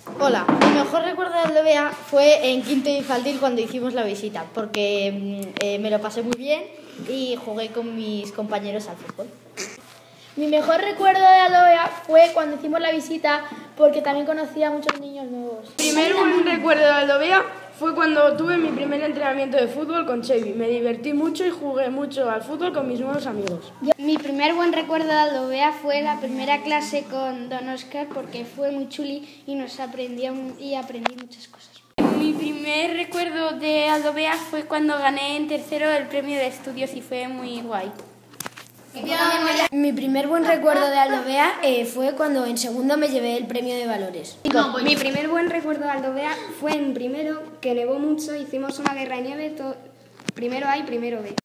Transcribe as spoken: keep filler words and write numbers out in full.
Hola, mi mejor recuerdo de Aldovea fue en quinto infantil cuando hicimos la visita, porque eh, me lo pasé muy bien y jugué con mis compañeros al fútbol. Mi mejor recuerdo de Aldovea fue cuando hicimos la visita, porque también conocí a muchos niños nuevos. Mi primer buen recuerdo de Aldovea fue cuando tuve mi primer entrenamiento de fútbol con Chevy. Me divertí mucho y jugué mucho al fútbol con mis nuevos amigos. Mi primer buen recuerdo de Aldovea fue la primera clase con Don Oscar, porque fue muy chuli y nos aprendía y aprendí muchas cosas. Mi primer recuerdo de Aldovea fue cuando gané en tercero el premio de estudios y fue muy guay. Mi primer buen recuerdo de Aldovea eh, fue cuando en segundo me llevé el premio de valores. Mi primer buen recuerdo de Aldovea fue en primero, que nevó mucho, hicimos una guerra de nieve, todo, primero A y primero B.